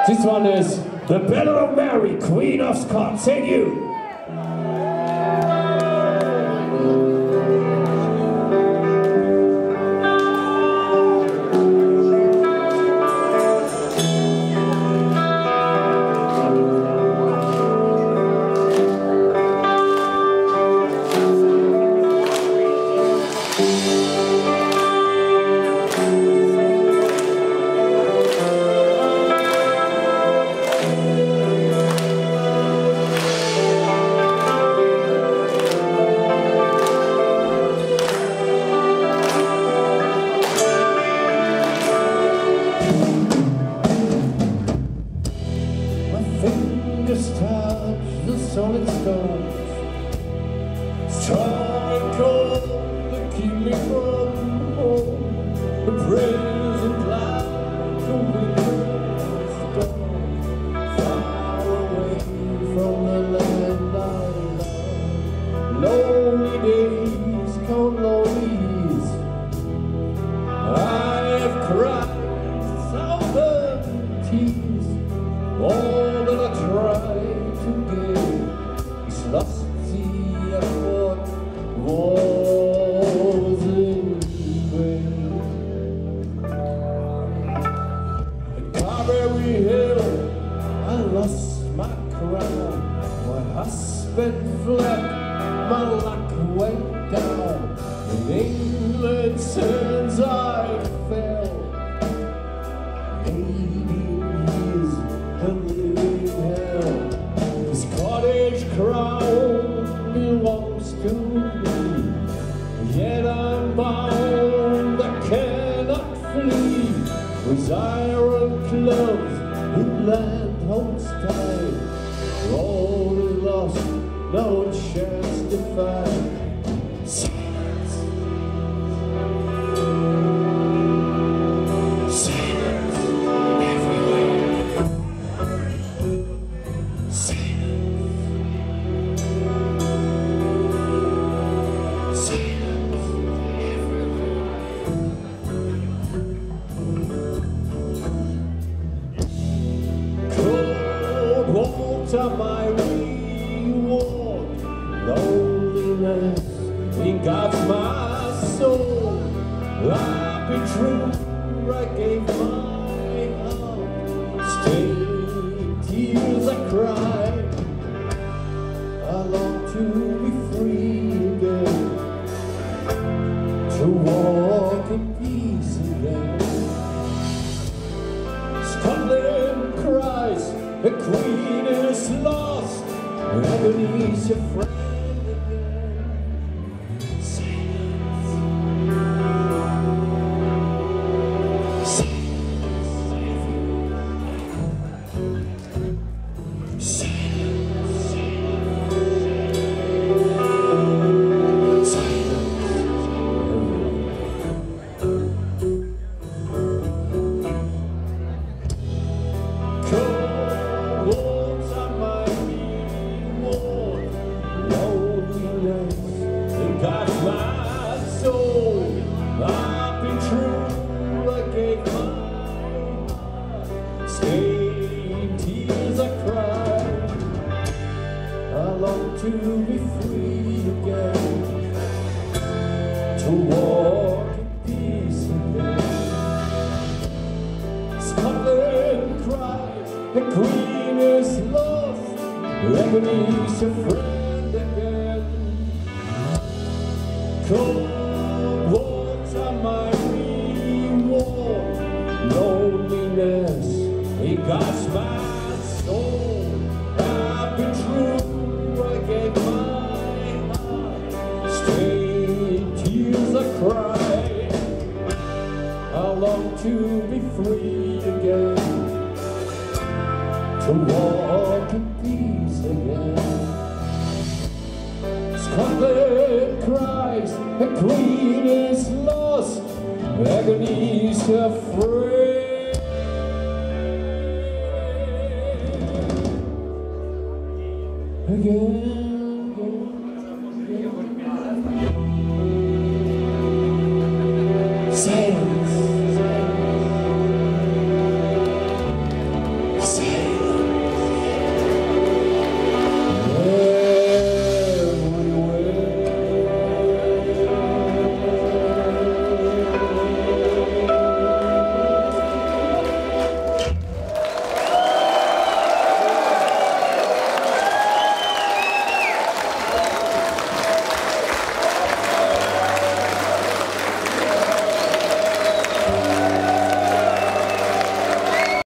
This one is The Ballad of Mary, Queen of Scots. Thank you. Fingers touch the solid stones, strong and cold to keep me from home. The present like a winter's dawn, far away from the land I love. Lonely days come lonelies. I have cried 1,000 tears. All that I try to give is lost. See, I thought was in vain. At Carberry Hill, I lost my crown. My husband fled, my luck went down. In England's hands I fell. 18 years a living hell. This cottage crown belongs to me, yet I'm bound, I cannot flee. With iron clubs in land holds tight, all is lost, no chance to fight. Silence. Silence everywhere. My reward, loneliness engulfs my soul. I've been true, I gave my heart. Stay, tears I cry. I long to be free again, to walk in peace again. Scotland cries, the Queen is lost, Ebony's your friend again. Silence. Silence. Silence. Got my soul, I've been true, I gave my heart. Stained tears I cried, I long to be free again, to walk in peace again. Scotland cries, the Queen is lost, Ebony's a friend again. Cold water, my reward, loneliness, it guards my soul. I've been true, I gave my heart. Straight tears I cry, I long to be free again, to walk in peace again. Scotland cries, the Queen is lost, Agony's her friend again.